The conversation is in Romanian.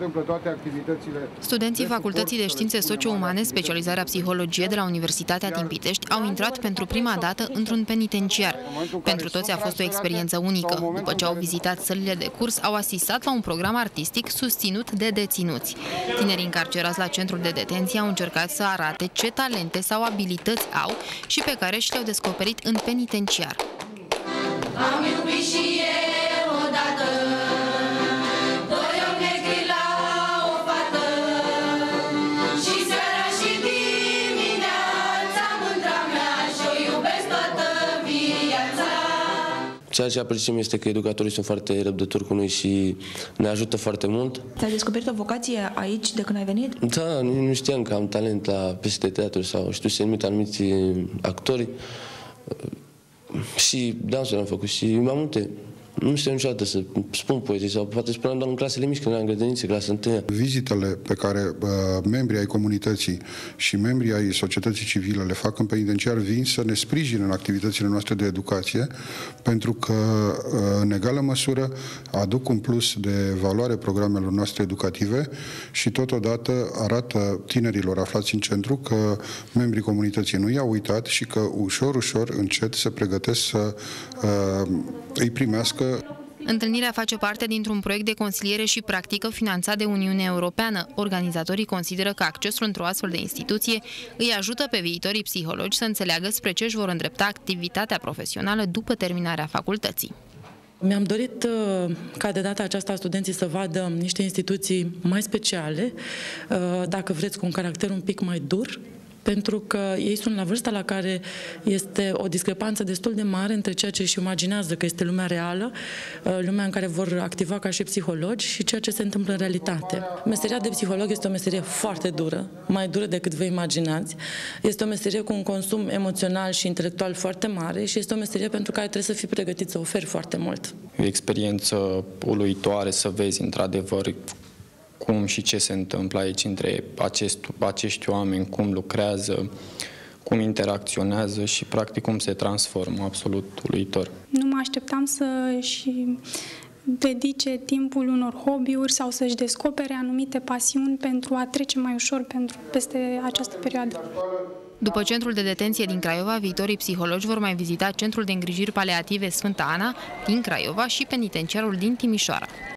Toate activitățile. Studenții Facultății de Științe Socio-Umane, specializarea psihologie de la Universitatea din Pitești, au intrat pentru prima dată într-un penitenciar. Pentru toți a fost o experiență unică. După ce au vizitat sălile de curs, au asistat la un program artistic susținut de deținuți. Tinerii încarcerați la centrul de detenție au încercat să arate ce talente sau abilități au și pe care și le-au descoperit în penitenciar. Am iubit și eu odată, doi ochi negri la o fată, și seara și dimineața, mândra mea și-o iubesc toată viața. Ceea ce apreciem este că educatorii sunt foarte răbdători cu noi și ne ajută foarte mult. Ți-ai descoperit o vocație aici de când ai venit? Da, nu știam că am talent la piese de teatru sau știu să imit anumiți actori. Și dansul am făcut și mai multe. Nu știu niciodată să spun poezii sau poate spuneam doar în clasele mici, când eram în grădinițe, clasa 1. Vizitele pe care membrii ai comunității și membrii ai societății civile le fac în penitenciar vin să ne sprijine în activitățile noastre de educație, pentru că în egală măsură aduc un plus de valoare programelor noastre educative și totodată arată tinerilor aflați în centru că membrii comunității nu i-au uitat și că ușor, ușor, încet se pregătesc să îi primească. Întâlnirea face parte dintr-un proiect de consiliere și practică finanțat de Uniunea Europeană. Organizatorii consideră că accesul într-o astfel de instituție îi ajută pe viitorii psihologi să înțeleagă spre ce își vor îndrepta activitatea profesională după terminarea facultății. Mi-am dorit ca de data aceasta studenții să vadă niște instituții mai speciale, dacă vreți cu un caracter un pic mai dur, pentru că ei sunt la vârsta la care este o discrepanță destul de mare între ceea ce își imaginează că este lumea reală, lumea în care vor activa ca și psihologi, și ceea ce se întâmplă în realitate. Meseria de psiholog este o meserie foarte dură, mai dură decât vă imaginați. Este o meserie cu un consum emoțional și intelectual foarte mare și este o meserie pentru care trebuie să fii pregătit să oferi foarte mult. O experiență uluitoare să vezi, într-adevăr, cum și ce se întâmplă aici între acești oameni, cum lucrează, cum interacționează și practic cum se transformă, absolut uluitor. Nu mă așteptam să-și dedice timpul unor hobby-uri sau să-și descopere anumite pasiuni pentru a trece mai ușor peste această perioadă. După centrul de detenție din Craiova, viitorii psihologi vor mai vizita centrul de îngrijiri paliative Sfânta Ana din Craiova și penitenciarul din Timișoara.